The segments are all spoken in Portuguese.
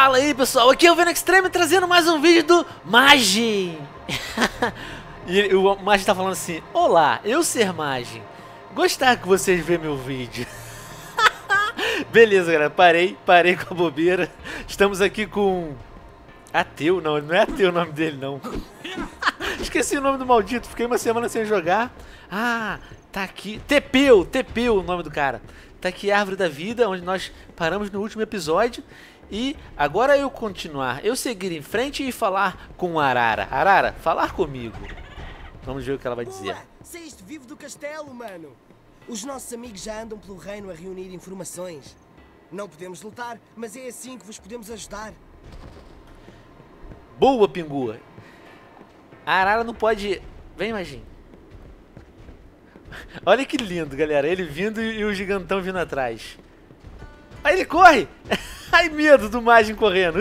Fala aí pessoal, aqui é o Venom Extreme trazendo mais um vídeo do Magin. E o Magin tá falando assim: olá, eu ser Magin, gostar que vocês vejam meu vídeo. Beleza galera, parei com a bobeira. Estamos aqui com Ateu, não é Ateu o nome dele não. Esqueci o nome do maldito, fiquei uma semana sem jogar. Ah, tá aqui, Tepeu o nome do cara. Tá aqui a Árvore da Vida, onde nós paramos no último episódio. E agora eu continuar, eu seguir em frente e falar com Arara. Arara, falar comigo. Vamos ver o que ela vai dizer. Boa! Saíste vivo do castelo, mano. Os nossos amigos já andam pelo reino a reunir informações. Não podemos lutar, mas é assim que vos podemos ajudar. Boa, Pingua. A Arara não pode... Vem, Magin. Olha que lindo, galera. Ele vindo e o gigantão vindo atrás. Aí ele corre! Ai, medo do Magin correndo.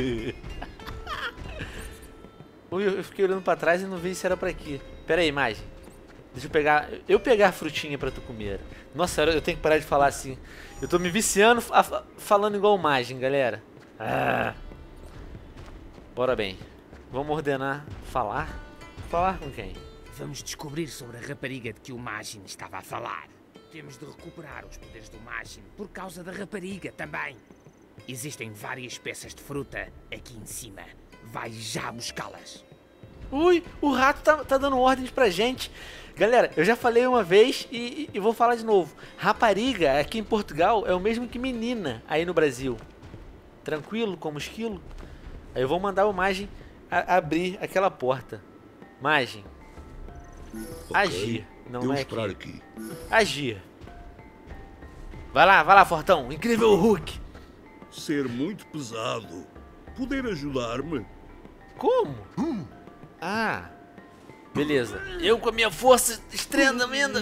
Eu fiquei olhando pra trás e não vi se era pra aqui. Pera aí, Magin. Deixa eu pegar a frutinha pra tu comer. Nossa, eu tenho que parar de falar assim. Eu tô me viciando falando igual o Magin, galera. Bora bem. Vamos ordenar falar? Falar com quem? Vamos descobrir sobre a rapariga de que o Magin estava a falar. Temos de recuperar os poderes do Magin por causa da rapariga também. Existem várias peças de fruta aqui em cima. Vai já buscá-las. Ui, o rato tá dando ordens pra gente. Galera, eu já falei uma vez e vou falar de novo. Rapariga aqui em Portugal é o mesmo que menina aí no Brasil. Tranquilo, como esquilo? Aí eu vou mandar o Magin abrir aquela porta. Magin. Okay. Agir. Não é esperar aqui. Agir. Vai lá, Fortão. Incrível Hulk. Ser muito pesado. Poder ajudar-me? Como? Ah, beleza. Eu com a minha força tremenda.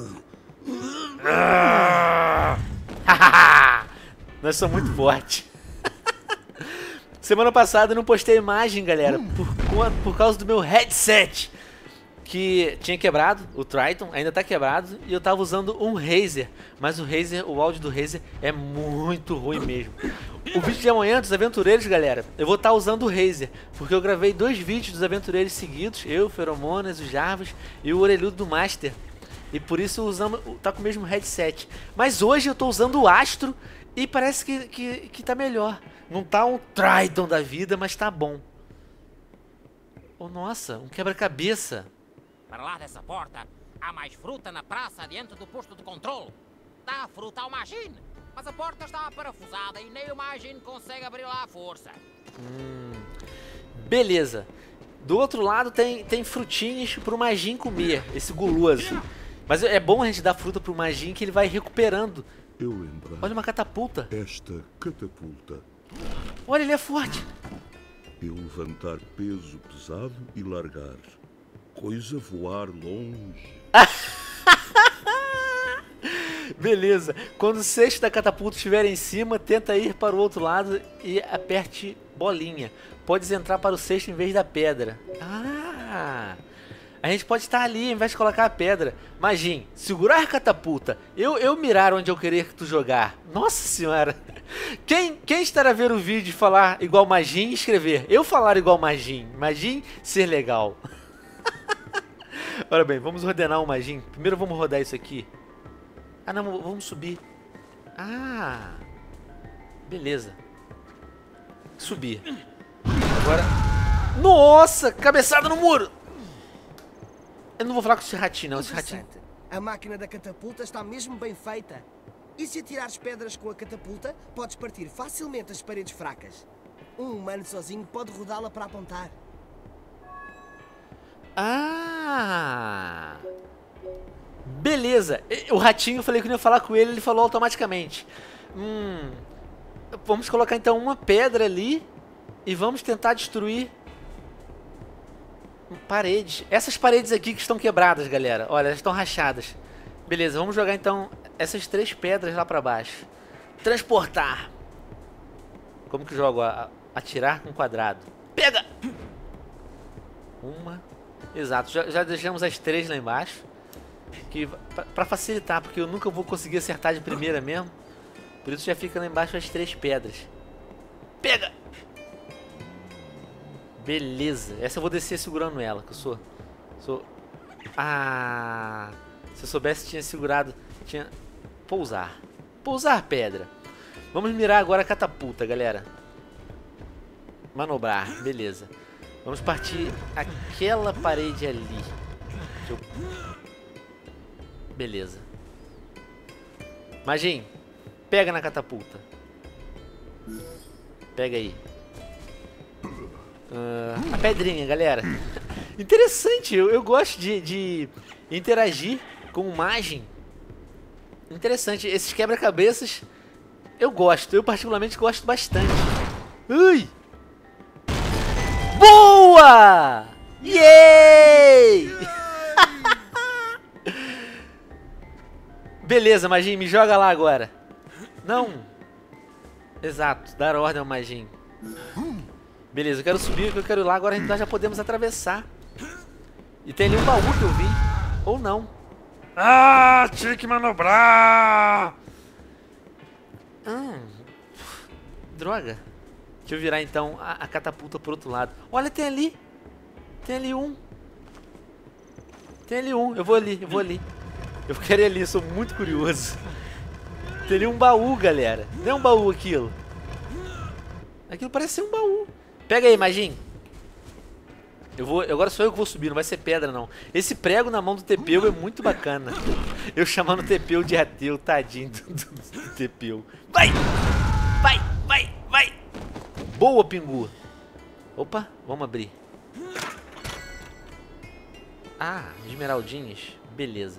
Nós somos muito fortes. Semana passada eu não postei imagem, galera, por causa do meu headset, que tinha quebrado, o Triton ainda tá quebrado, e eu tava usando um Razer, mas o áudio do Razer é muito ruim mesmo. O vídeo de amanhã dos aventureiros, galera, eu vou estar usando o Razer, porque eu gravei 2 vídeos dos aventureiros seguidos, eu, Feromonas, o Jarvas e o Orelhudo do Master, e por isso tá com o mesmo headset. Mas hoje eu tô usando o Astro e parece que tá melhor. Não tá um Triton da vida, mas tá bom. Oh, nossa, um quebra-cabeça. Para lá dessa porta, há mais fruta na praça diante do posto de controle. Dá a fruta ao Magin, mas a porta está parafusada e nem o Magin consegue abrir lá à força. Beleza. Do outro lado tem frutinhas pro Magin comer, esse guloso. Mas é bom a gente dar fruta pro Magin que ele vai recuperando. Eu lembro. Olha uma catapulta. Esta catapulta. Olha, ele é forte. Eu levantar peso pesado e largar. Coisa voar longe. Beleza. Quando o cesto da catapulta estiver em cima, tenta ir para o outro lado e aperte bolinha. Podes entrar para o cesto em vez da pedra. Ah! A gente pode estar ali em vez de colocar a pedra. Magin, segurar a catapulta. Eu mirar onde eu querer que tu jogar. Nossa senhora. Quem estará a ver o vídeo e falar igual Magin e escrever? Eu falar igual Magin. Magin ser legal. Ora bem, vamos ordenar o Magin. Primeiro vamos rodar isso aqui. Ah não, vamos subir. Ah, beleza. Subir. Agora... Nossa, cabeçada no muro. Eu não vou falar com esse ratinho não, esse ratinho. A máquina da catapulta está mesmo bem feita. E se atirares pedras com a catapulta, podes partir facilmente as paredes fracas. Um humano sozinho pode rodá-la para apontar. Ah, beleza. O ratinho, eu falei que não ia falar com ele, ele falou automaticamente. Vamos colocar então uma pedra ali e vamos tentar destruir paredes. Essas paredes aqui que estão quebradas, galera. Olha, elas estão rachadas. Beleza, vamos jogar então essas 3 pedras lá pra baixo. Transportar. Como que eu jogo? Atirar com quadrado. Pega! Uma. Exato, já deixamos as 3 lá embaixo. Que, pra facilitar, porque eu nunca vou conseguir acertar de primeira mesmo. Por isso já fica lá embaixo as 3 pedras. Pega! Beleza. Essa eu vou descer segurando ela, que eu sou... Ah... Se eu soubesse, tinha segurado... Tinha... Pousar. Pousar pedra. Vamos mirar agora a catapulta, galera. Manobrar. Beleza. Vamos partir aquela parede ali. Deixa eu... Beleza. Magin, pega na catapulta. Pega aí. A pedrinha, galera. Interessante, eu gosto de interagir com o Magin. Interessante, esses quebra-cabeças eu gosto, eu particularmente gosto bastante. Ui! Boa! Yay! Beleza, Magin, me joga lá agora. Não. Exato, dar ordem ao Magin. Beleza, eu quero subir, eu quero ir lá. Agora nós já podemos atravessar. E tem ali um baú que eu vi. Ou não. Ah, tinha que manobrar. Droga. Deixa eu virar então a catapulta pro outro lado. Olha, tem ali. Tem ali um. Tem ali um. Eu vou ali, eu vou ali. Eu quero ir ali, eu sou muito curioso. Tem ali um baú, galera. Não é um baú aquilo. Aquilo parece ser um baú. Pega aí, Magin. Agora sou eu que vou subir, não vai ser pedra não. Esse prego na mão do Tepeu é muito bacana. Eu chamando o Tepeu de ateu, tadinho do Tepeu. Vai! Vai, vai, vai! Boa, Pingu. Opa, vamos abrir. Ah, esmeraldinhas. Beleza.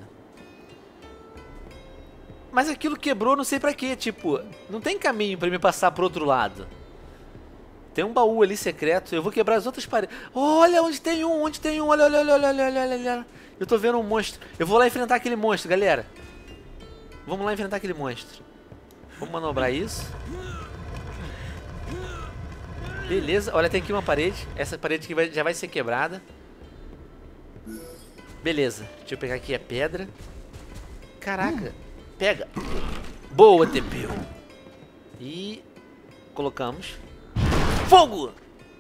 Mas aquilo quebrou, não sei pra quê. Tipo, não tem caminho pra me passar pro outro lado. Tem um baú ali secreto. Eu vou quebrar as outras paredes. Olha onde tem um, onde tem um. Olha, olha, olha, olha, olha, olha, olha. Eu tô vendo um monstro. Eu vou lá enfrentar aquele monstro, galera. Vamos lá enfrentar aquele monstro. Vamos manobrar isso. Beleza. Olha, tem aqui uma parede. Essa parede aqui já vai ser quebrada. Beleza. Deixa eu pegar aqui a pedra. Caraca. Pega. Boa, Tepeu. E... colocamos. Fogo!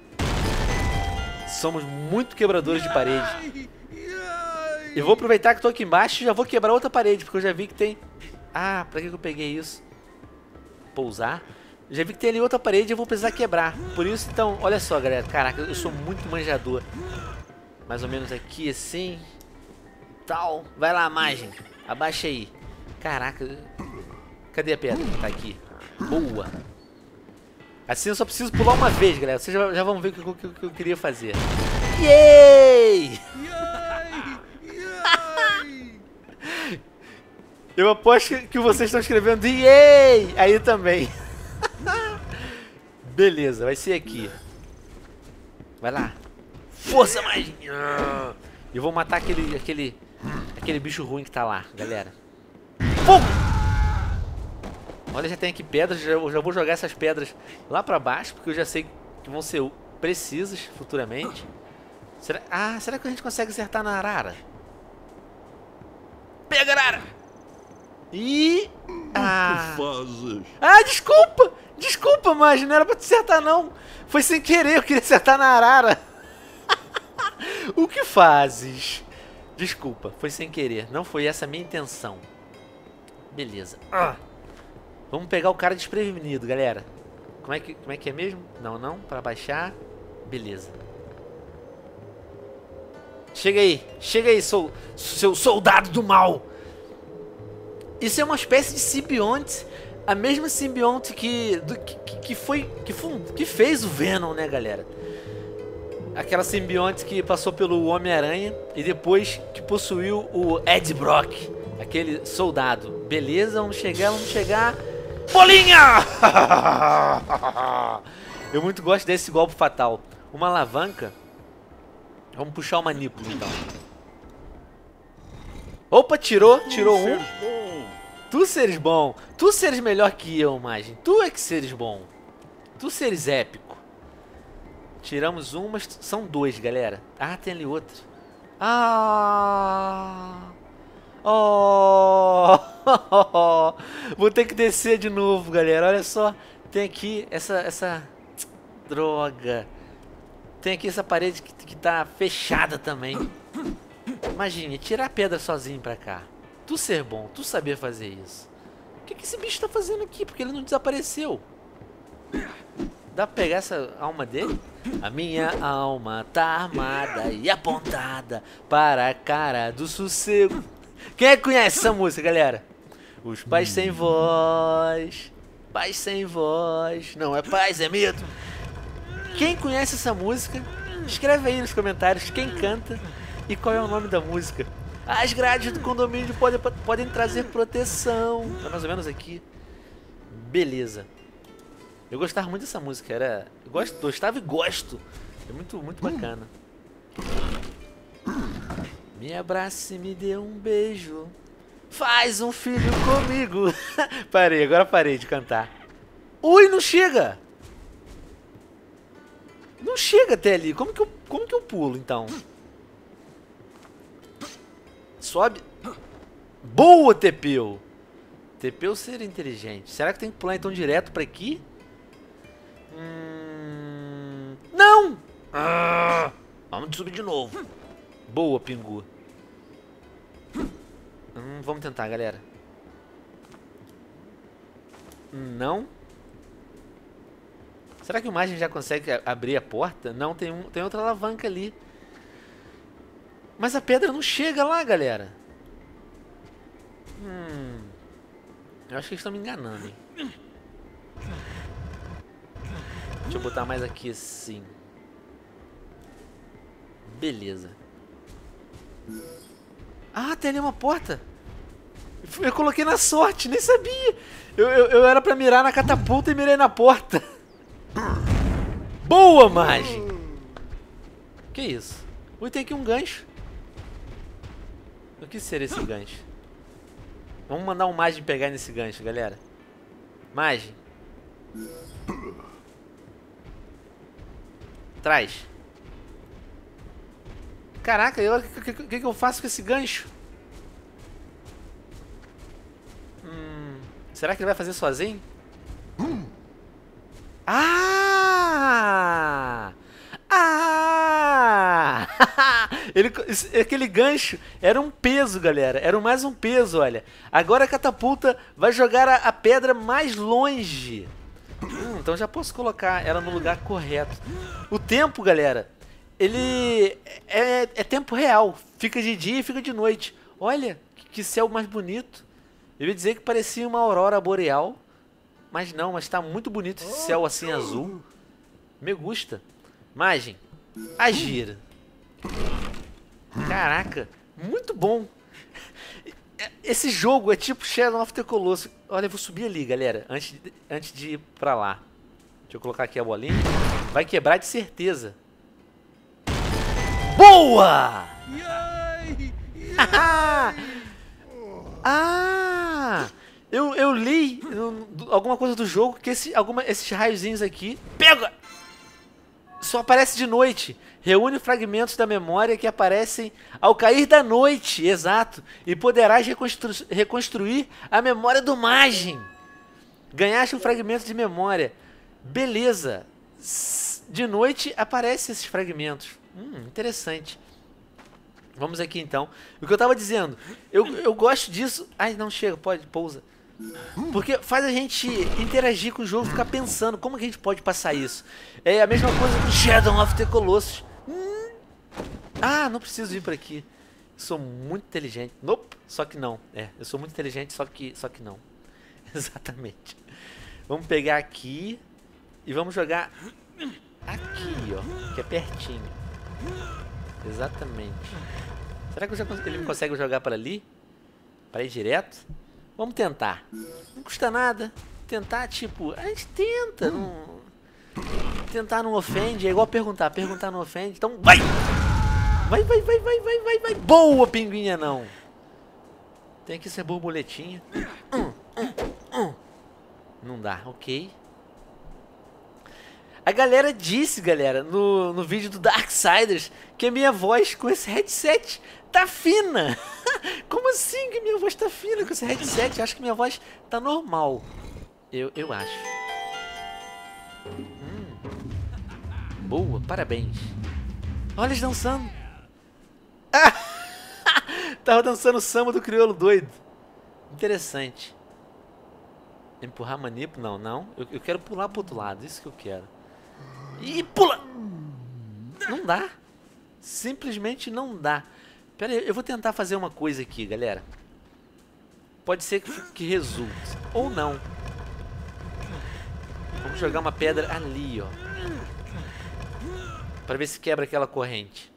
Somos muito quebradores de parede. Eu vou aproveitar que tô aqui embaixo e já vou quebrar outra parede, porque eu já vi que tem... Ah, pra que eu peguei isso? Pousar. Já vi que tem ali outra parede e eu vou precisar quebrar. Por isso, então, olha só, galera. Caraca, eu sou muito manjador. Mais ou menos aqui, assim. Tal. Vai lá, Magin. Abaixa aí. Caraca. Cadê a pedra? Tá aqui. Boa. Assim eu só preciso pular uma vez, galera. Vocês já vão ver o que eu queria fazer. Yay! Eu aposto que vocês estão escrevendo yay! Aí também. Beleza, vai ser aqui. Vai lá. Força, Magin! Eu vou matar aquele bicho ruim que tá lá, galera. Fogo! Olha, já tem aqui pedras, já vou jogar essas pedras lá pra baixo, porque eu já sei que vão ser precisas futuramente. Será que a gente consegue acertar na arara? Pega, arara! E... desculpa! Desculpa, mas não era pra te acertar não. Foi sem querer, eu queria acertar na arara. O que fazes? Desculpa, foi sem querer, não foi essa a minha intenção. Beleza. Vamos pegar o cara desprevenido, galera. Como é que é mesmo? Não, para baixar. Beleza. Chega aí, seu soldado do mal. Isso é uma espécie de simbionte, a mesma simbionte que fez o Venom, né, galera? Aquela simbionte que passou pelo Homem-Aranha e depois que possuiu o Ed Brock, aquele soldado. Beleza, vamos chegar. Bolinha! Eu muito gosto desse golpe fatal. Uma alavanca. Vamos puxar o manípulo então. Opa, tirou um. Tu seres bom. Tu seres melhor que eu, Magin. Tu é que seres bom. Tu seres épico. Tiramos um, mas são dois, galera. Ah, tem ali outro. Vou ter que descer de novo, galera. Olha só. Tem aqui essa... Droga. tem aqui essa parede que tá fechada também. Imagine, tirar a pedra sozinho pra cá. Tu ser bom, tu saber fazer isso. O que esse bicho tá fazendo aqui? Porque ele não desapareceu. Dá pra pegar essa alma dele? A minha alma tá armada e apontada para a cara do sossego. Quem é que conhece essa música, galera? Os pais sem voz. Paz sem voz. Não é paz, é medo. Quem conhece essa música? Escreve aí nos comentários quem canta e qual é o nome da música. As grades do condomínio podem trazer proteção. Tá mais ou menos aqui. Beleza. Eu gostava muito dessa música. Eu gostava e gosto. É muito bacana. Me abrace e me dê um beijo. Faz um filho comigo. Agora parei de cantar. Ui, não chega. Não chega até ali. Como que eu pulo, então? Sobe. Boa, Tepeu. Tepeu ser inteligente. Será que tem que pular então direto pra aqui? Não! Vamos subir de novo. Boa, Pingu. Vamos tentar, galera. Não. Será que o Magin já consegue abrir a porta? Não, tem outra alavanca ali. Mas a pedra não chega lá, galera. Eu acho que eles estão me enganando, hein? Deixa eu botar mais aqui assim. Beleza. Ah, tem ali uma porta. Eu coloquei na sorte, nem sabia. Eu era pra mirar na catapulta e mirei na porta. Boa, Magin. Que isso? Ui, tem aqui um gancho. O que seria esse gancho? Vamos mandar um Magin pegar nesse gancho, galera. Magin. Traz. Caraca, o que eu faço com esse gancho? Será que ele vai fazer sozinho? Aquele gancho era um peso, galera. Era mais um peso, olha. Agora a catapulta vai jogar a pedra mais longe. Então já posso colocar ela no lugar correto. O tempo, galera, ele é tempo real. Fica de dia e fica de noite. Olha, que céu mais bonito. Eu ia dizer que parecia uma aurora boreal. Mas não, mas tá muito bonito esse céu assim azul. Me gusta. Magin, agir. Caraca, muito bom. Esse jogo é tipo Shadow of the Colossus. Olha, eu vou subir ali, galera, antes de ir pra lá. Deixa eu colocar aqui a bolinha. Vai quebrar de certeza. Boa! Eu li alguma coisa do jogo que esses raiozinhos aqui... Pega! Só aparece de noite. Reúne fragmentos da memória que aparecem ao cair da noite. Exato. E poderás reconstruir a memória do Magin. Ganhaste um fragmento de memória. Beleza. De noite aparecem esses fragmentos. Interessante. Vamos aqui então. O que eu tava dizendo. Eu gosto disso. Ai, não chega. Pousa. Porque faz a gente interagir com o jogo, ficar pensando como que a gente pode passar isso. É a mesma coisa com Shadow of the Colossus. Não preciso ir por aqui. Sou muito inteligente. Nope, só que não. Eu sou muito inteligente, só que não. Exatamente. Vamos pegar aqui e vamos jogar aqui, ó, que é pertinho. Exatamente. Será que ele consegue jogar para ali? Para ir direto? Vamos tentar. Não custa nada. Tentar, tipo, a gente tenta. Tentar não ofende. É igual perguntar. Perguntar não ofende. Então, vai! Vai. Boa, pinguinha, não. Tem que ser borboletinha. Não dá, ok. A galera disse, galera, no vídeo do Darksiders, que a minha voz com esse headset tá fina. Como assim que minha voz tá fina com esse headset? Eu acho que minha voz tá normal. Eu acho. Boa, parabéns. Olha eles dançando. Tava dançando o samba do crioulo doido. Interessante. Empurrar manipo? Não, não. Eu quero pular pro outro lado. Isso que eu quero. Ih, pula! Não dá. Simplesmente não dá. Pera aí, eu vou tentar fazer uma coisa aqui, galera. Pode ser que resulte. Ou não. Vamos jogar uma pedra ali, ó. Pra ver se quebra aquela corrente.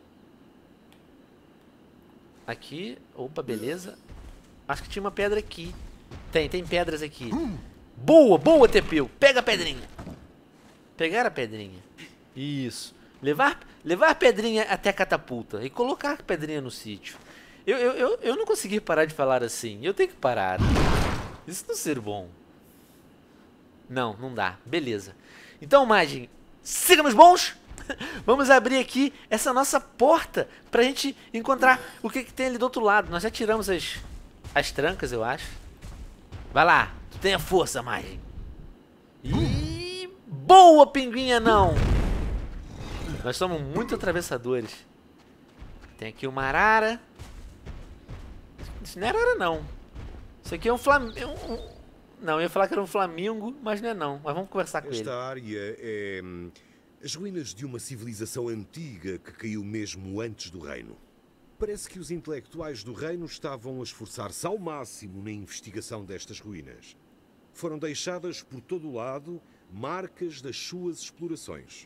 Aqui. Opa, beleza. Acho que tinha uma pedra aqui. Tem pedras aqui. Boa, boa, Tepeu. Pega a pedrinha. Pegar a pedrinha. Isso. Levar a pedrinha até a catapulta. E colocar a pedrinha no sítio. Eu não consegui parar de falar assim. Eu tenho que parar. Isso não ser bom. Não, não dá. Beleza. Então, Magem, siga nos bons. Vamos abrir aqui essa nossa porta pra gente encontrar o que tem ali do outro lado. Nós já tiramos as trancas, eu acho. Vai lá. Tu tem a força, Magem. Ih, boa, pinguinha, não. Nós somos muito atravessadores. Tem aqui uma arara. Isso não é arara, não. Isso aqui é um flamingo. Não, eu ia falar que era um flamingo, mas não é não. Mas vamos conversar com ele. Esta área é as ruínas de uma civilização antiga que caiu mesmo antes do reino. Parece que os intelectuais do reino estavam a esforçar-se ao máximo na investigação destas ruínas. Foram deixadas por todo o lado marcas das suas explorações.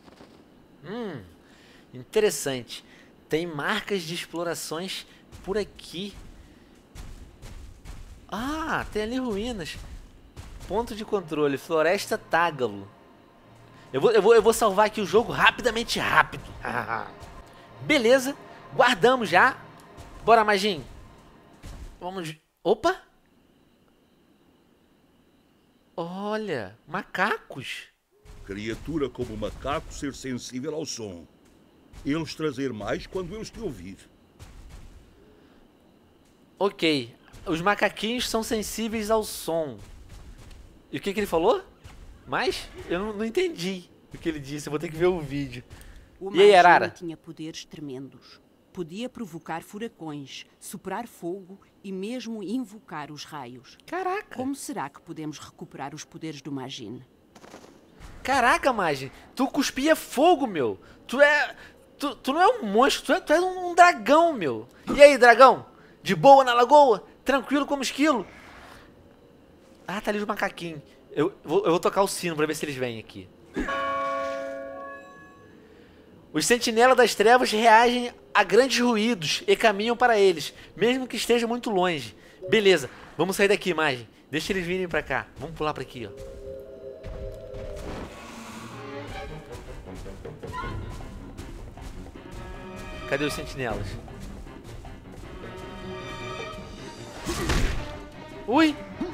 Interessante. Tem marcas de explorações por aqui. Ah, tem ali ruínas. Ponto de controle, Floresta Tágalo. Eu vou salvar aqui o jogo rapidamente, rápido. Beleza, guardamos já. Bora, Magin. Vamos... Opa! Olha, macacos. Criatura como macaco ser sensível ao som. Eles trazer mais quando eles te ouvir. Ok, os macaquinhos são sensíveis ao som. E o que ele falou? Mas eu não entendi o que ele disse, eu vou ter que ver o vídeo. O E aí, Arara? Magin tinha poderes tremendos. Podia provocar furacões, soprar fogo e mesmo invocar os raios. Caraca! Como será que podemos recuperar os poderes do Magin? Caraca, Magin, tu cuspia fogo, meu. Tu não é um monstro, tu é um dragão, meu. E aí, dragão? De boa na lagoa? Tranquilo como esquilo? Ah, tá ali os macaquinhos. Eu vou tocar o sino pra ver se eles vêm aqui. Os sentinelas das trevas reagem a grandes ruídos e caminham para eles, mesmo que estejam muito longe. Beleza, vamos sair daqui, Magin. Deixa eles virem pra cá. Vamos pular pra aqui, ó. Cadê os sentinelas? Ui!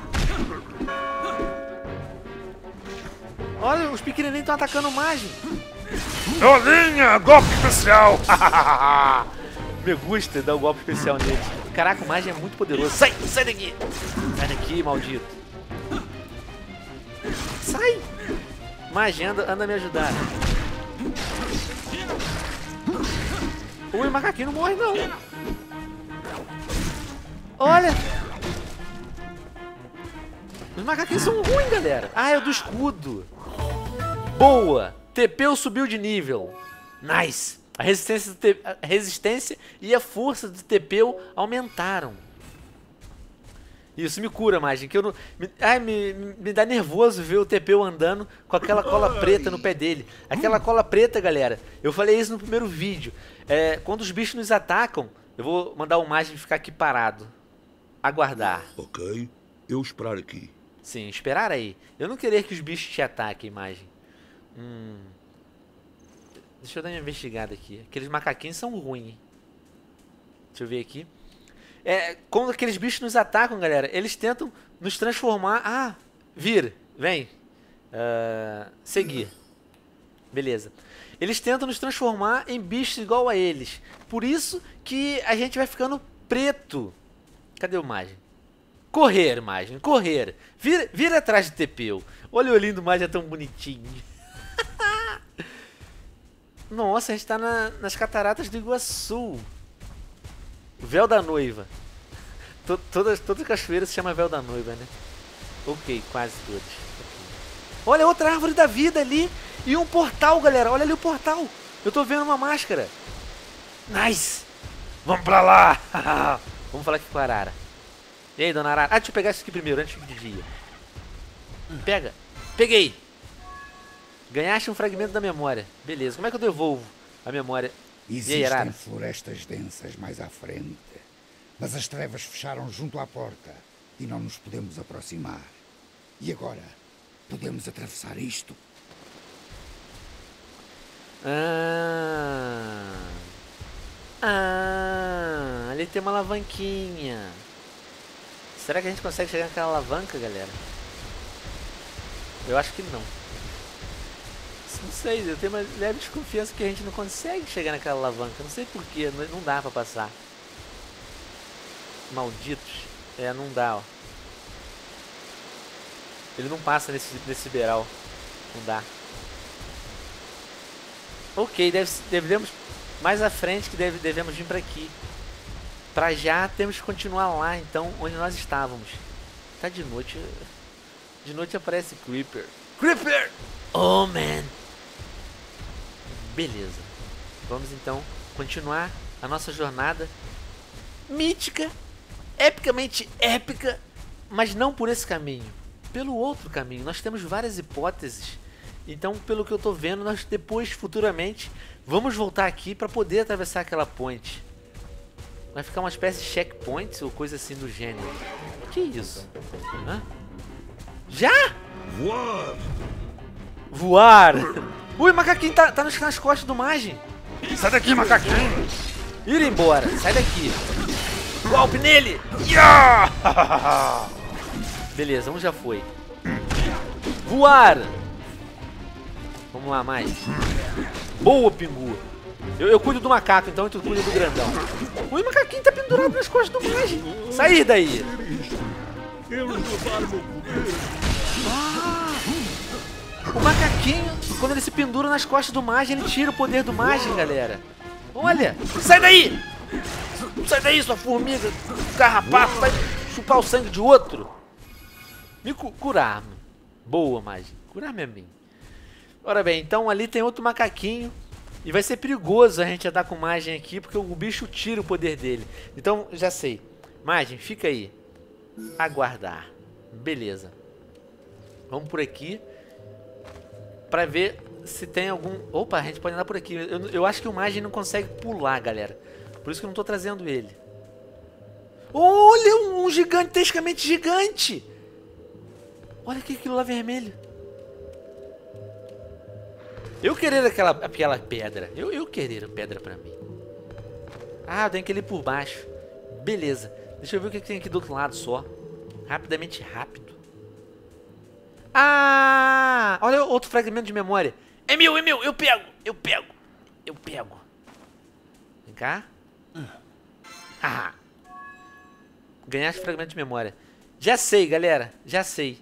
Olha, os pequenininhos estão atacando o Magin. Dolinha, golpe especial! Me gusta dar o golpe especial nele. Caraca, o Magin é muito poderoso. Sai daqui! Sai daqui, maldito. Sai! Magin, anda me ajudar. Ui, o macaquinho não morre, não. Olha! Os macaquinhos são ruins, galera. Ah, é o do escudo. Boa! Tepeu subiu de nível. Nice! A resistência e a força do Tepeu aumentaram. Isso me cura, Magin, que eu não... me dá nervoso ver o Tepeu andando com aquela cola preta no pé dele. Aquela cola preta, galera, eu falei isso no primeiro vídeo. Quando os bichos nos atacam, eu vou mandar o Magin ficar aqui parado. Aguardar. Ok, eu esperar aqui. Sim, esperar aí. Eu não queria que os bichos te ataquem, Magin. Deixa eu dar uma investigada aqui. Aqueles macaquinhos são ruins. Deixa eu ver aqui. Quando aqueles bichos nos atacam, galera, eles tentam nos transformar... Ah, vir, vem. Seguir. Beleza. Eles tentam nos transformar em bichos igual a eles. Por isso que a gente vai ficando preto. Cadê o Magin? Correr, Magin, correr. Vira atrás de Tepeu. Olha o olhinho do Magin, é tão bonitinho. Nossa, a gente tá nas cataratas do Iguaçu. Véu da noiva. Todas as cachoeiras se chama Véu da Noiva, né? Ok, quase todas. Olha, outra árvore da vida ali. E um portal, galera. Olha ali o portal. Eu tô vendo uma máscara. Nice. Vamos pra lá. Vamos falar aqui com a Arara. E aí, dona Arara? Ah, deixa eu pegar isso aqui primeiro, antes de dia. Pega. Peguei. Ganhaste um fragmento da memória. Beleza. Como é que eu devolvo a memória? Existem florestas densas mais à frente, mas as trevas fecharam junto à porta e não nos podemos aproximar. E agora? Podemos atravessar isto? Ali tem uma alavanquinha. Será que a gente consegue chegar naquela alavanca, galera? Eu acho que não. Não sei, eu tenho uma leve desconfiança que a gente não consegue chegar naquela alavanca. Não sei porquê, não dá pra passar. Malditos. Não dá, ó. Ele não passa nesse beiral. Não dá. Ok, devemos mais à frente que devemos vir pra aqui. Pra já temos que continuar lá, então, onde nós estávamos. Tá de noite. De noite aparece Creeper. Creeper! Oh, man! Beleza. Vamos, então, continuar a nossa jornada mítica, epicamente épica, mas não por esse caminho. Pelo outro caminho. Nós temos várias hipóteses. Então, pelo que eu tô vendo, nós depois, futuramente, vamos voltar aqui para poder atravessar aquela ponte. Vai ficar uma espécie de checkpoint ou coisa assim do gênero. Que isso? Hã? Já? Voar! Voar! Ui, macaquinho tá nas costas do Magin. Sai daqui, macaquinho. Ir embora. Sai daqui. Golpe nele. Yeah! Beleza, um já foi. Voar! Vamos lá, mais. Boa, Pingu. Eu cuido do macaco, então tu cuida do grandão. Ui, o macaquinho tá pendurado nas costas do Magin. Sair daí. Eles roubaram meu poder. O macaquinho, quando ele se pendura nas costas do Magin, ele tira o poder do Magin, galera. Olha. Sai daí. Sai daí, sua formiga. Carrapato, vai chupar o sangue de outro. Me curar-me. Boa, Magin. Curar-me a mim. Ora bem, então ali tem outro macaquinho. E vai ser perigoso a gente andar com o Magin aqui, porque o bicho tira o poder dele. Então, já sei. Magin, fica aí. Aguardar. Beleza. Vamos por aqui. Pra ver se tem algum... Opa, a gente pode andar por aqui. Eu acho que o Magin não consegue pular, galera. Por isso que eu não tô trazendo ele. Olha, um gigantescamente gigante. Olha aquilo lá vermelho. Eu querer aquela pedra. Eu querer a pedra pra mim. Ah, eu tenho que ir por baixo. Beleza. Deixa eu ver o que tem aqui do outro lado só. Rapidamente rápido. Ah! Olha outro fragmento de memória. É meu, eu pego. Vem cá. Ah. Ganhaste fragmento de memória. Já sei, galera. Já sei?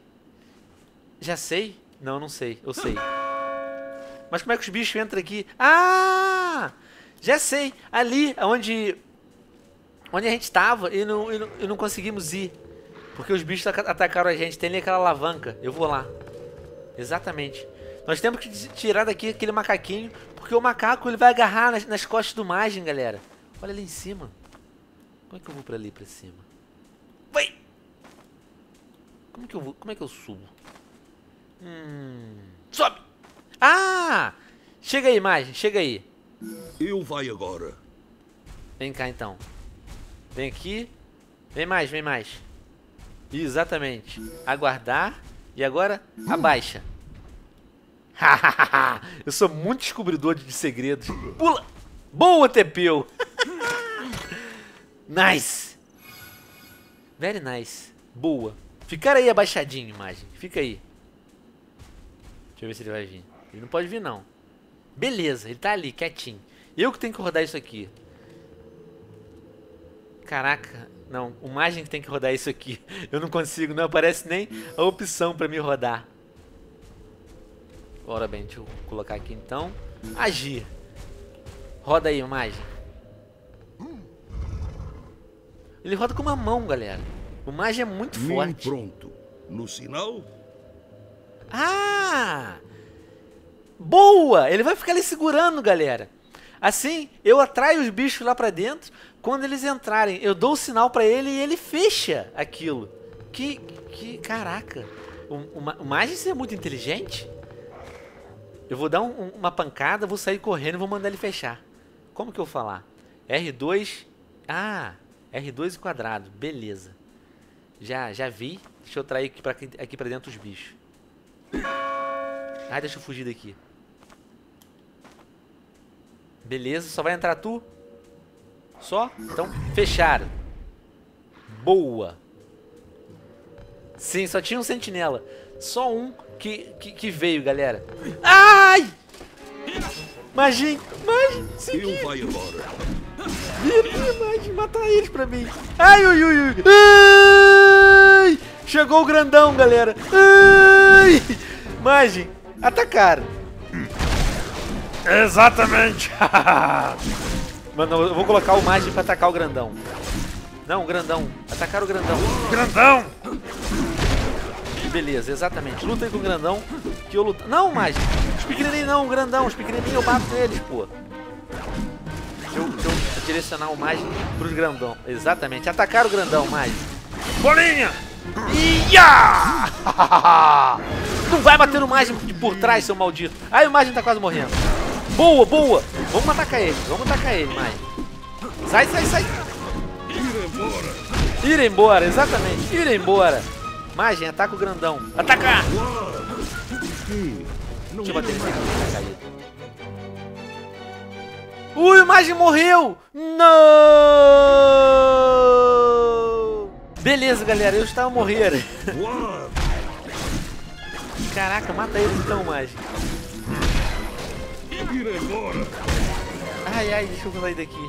Não, não sei. Eu sei. Mas como é que os bichos entram aqui? Ah! Já sei. Ali, onde a gente estava e não conseguimos ir. Porque os bichos atacaram a gente. Tem ali aquela alavanca. Eu vou lá. Exatamente. Nós temos que tirar daqui aquele macaquinho. Porque o macaco ele vai agarrar nas costas do Magin, galera. Olha ali em cima. Como é que eu vou pra ali, pra cima? Vai! Como é que eu subo? Sobe! Ah! Chega aí, Magin. Chega aí. Eu vai agora. Vem cá, então. Vem aqui. Vem mais. Exatamente. Aguardar. E agora, abaixa. Eu sou muito descobridor de segredos. Pula! Boa, Tepeu! Nice! Very nice. Boa. Ficar aí abaixadinho, Magin. Fica aí. Deixa eu ver se ele vai vir. Ele não pode vir, não. Beleza, ele tá ali, quietinho. Eu que tenho que rodar isso aqui. Caraca. Não, o Magin que tem que rodar isso aqui. Eu não consigo, não aparece nem a opção pra me rodar. Ora bem, deixa eu colocar aqui então. Agir. Roda aí, imagem. Ele roda com uma mão, galera. O Mage é muito forte. Pronto. No sinal? Ah! Boa! Ele vai ficar ali segurando, galera. Assim, eu atraio os bichos lá pra dentro. Quando eles entrarem, eu dou o sinal pra ele e ele fecha aquilo. Caraca. O Mage é muito inteligente. Eu vou dar uma pancada, vou sair correndo e vou mandar ele fechar. Como que eu vou falar? R2... Ah, R2 e quadrado. Beleza. Já vi. Deixa eu atrair aqui pra dentro os bichos. Ah, deixa eu fugir daqui. Beleza, só vai entrar tu? Só? Então, fecharam. Boa. Sim, só tinha um sentinela. Só um que veio, galera. Ai! Magin, segui. Eu vai embora. Magin, mata eles pra mim. Ai, ui, ui, ui. Ai! Chegou o grandão, galera. Ai! Magin, atacaram. Exatamente. Mano, eu vou colocar o Magin pra atacar o grandão. Não, o grandão. Atacaram o grandão. Grandão. Beleza, exatamente. Luta aí com o grandão. Que eu luto. Não, Magin. Os pequenininhos não, o grandão. Os pequenininhos eu bato neles, pô. Deixa eu direcionar o Magin pros grandão. Exatamente. Atacaram o grandão, Magin. Bolinha. Ia! Não vai bater no Magin por trás, seu maldito. Ai, o Magin tá quase morrendo. Boa, boa. Vamos atacar ele. Vamos atacar ele, Magin. Sai, sai, sai. Ir embora, exatamente. Ir embora. Magin, ataca o grandão. Atacar! Deixa eu bater nesse aqui, tá caído. Ui, o Magin morreu! Não! Beleza, galera, eu estava a morrer. Caraca, mata ele então, Magin. Ai, ai, deixa eu sair daqui.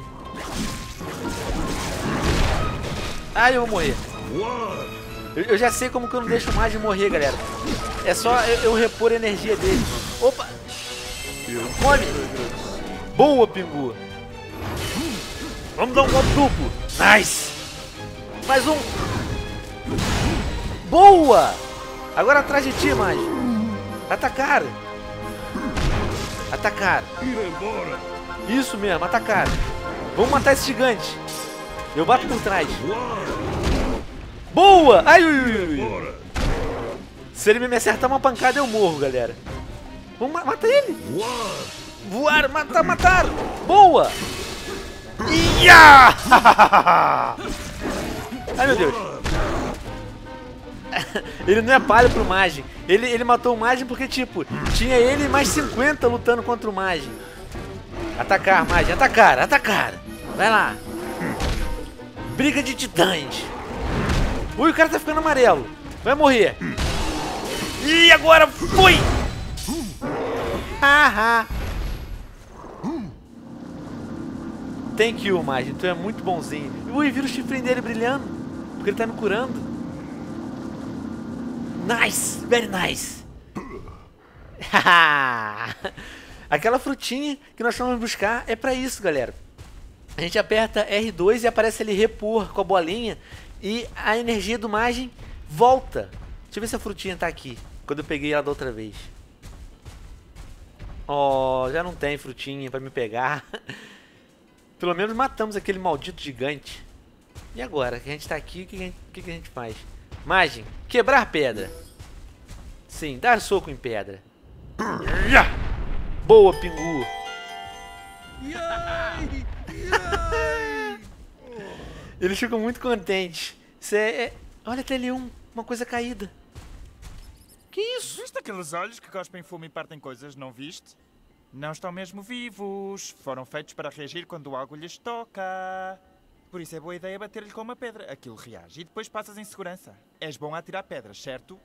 Ai, eu vou morrer. Eu já sei como que eu não deixo o Magin morrer, galera. É só eu repor a energia dele. Opa! Come! Boa, Pingu! Vamos dar um golpe duplo. Nice! Mais um! Boa! Agora atrás de ti, Magin. Atacar! Atacar! Isso mesmo, atacar! Vamos matar esse gigante! Eu bato por trás. Boa! Ai, ui, ui, ui. Se ele me acertar uma pancada, eu morro, galera. Vamos matar ele! Voar, matar! Boa! Ia! Ai, meu Deus! Ele não é palha pro Magin. Ele matou o Magin porque, tipo, tinha ele e mais 50 lutando contra o Magin. Atacar, Magin, atacar, atacar! Vai lá! Briga de titãs! Ui, o cara tá ficando amarelo. Vai morrer. E agora foi! Haha! Thank you, Magin. Tu é muito bonzinho. Ui, vira o chifrinho dele brilhando. Porque ele tá me curando. Nice! Very nice! Aquela frutinha que nós vamos buscar é pra isso, galera. A gente aperta R2 e aparece ali repor com a bolinha. E a energia do Magin volta. Deixa eu ver se a frutinha tá aqui. Quando eu peguei ela da outra vez. Oh, já não tem frutinha pra me pegar. Pelo menos matamos aquele maldito gigante. E agora que a gente tá aqui, o que a gente faz? Magin, quebrar pedra. Sim, dar soco em pedra. Boa, Pingu. Eles ficam muito contentes. Isso olha, tem ali uma coisa caída. Que isso? Viste aqueles olhos que cospem fumo e partem coisas, não viste? Não estão mesmo vivos. Foram feitos para reagir quando algo lhes toca. Por isso é boa ideia bater-lhe com uma pedra. Aquilo reage e depois passas em segurança. És bom a atirar pedras, certo?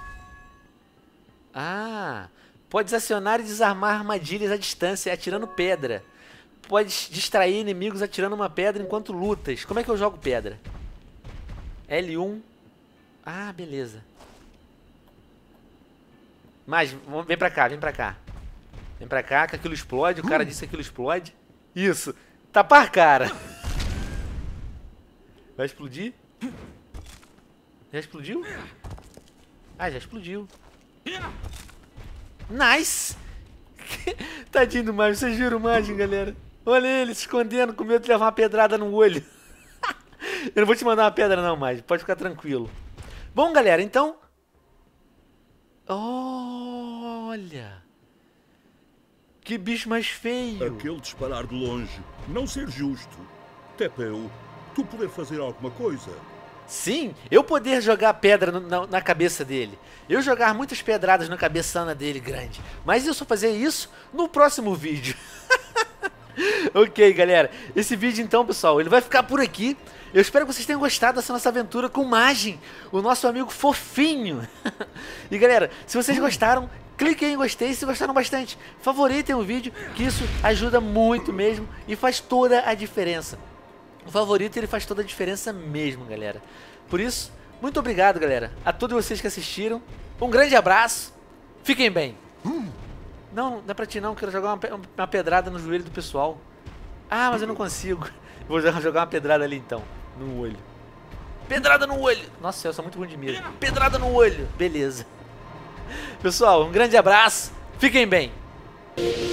Ah, podes acionar e desarmar armadilhas à distância atirando pedra. Podes distrair inimigos atirando uma pedra enquanto lutas. Como é que eu jogo pedra? L1. Ah, beleza. Mas, vem pra cá, vem pra cá. Vem pra cá, que aquilo explode. O cara disse que aquilo explode. Isso. Tapar a cara. Vai explodir? Já explodiu? Ah, já explodiu. Nice! Tadinho do Mágico, vocês viram o Mágico, galera? Olha ele se escondendo com medo de levar uma pedrada no olho. Eu não vou te mandar uma pedra não, Mágico. Pode ficar tranquilo. Bom, galera, então... Olha! Que bicho mais feio! Aquele disparar de longe não ser justo. Tepeu, tu poder fazer alguma coisa. Sim, eu poder jogar pedra na cabeça dele. Eu jogar muitas pedradas na cabeçana dele grande. Mas eu só fazer isso no próximo vídeo. Ok, galera. Esse vídeo então, pessoal, ele vai ficar por aqui. Eu espero que vocês tenham gostado dessa nossa aventura com o Majin, o nosso amigo fofinho. E galera, se vocês gostaram, cliquem em gostei. Se gostaram bastante, favoritem o vídeo, que isso ajuda muito mesmo e faz toda a diferença. O favorito, ele faz toda a diferença mesmo, galera. Por isso, muito obrigado, galera, a todos vocês que assistiram. Um grande abraço. Fiquem bem. Não, não é pra ti não, quero jogar uma pedrada no joelho do pessoal. Ah, mas eu não consigo. Vou jogar uma pedrada ali então, no olho. Pedrada no olho. Nossa, eu sou muito ruim de mira. Pedrada no olho. Beleza. Pessoal, um grande abraço. Fiquem bem.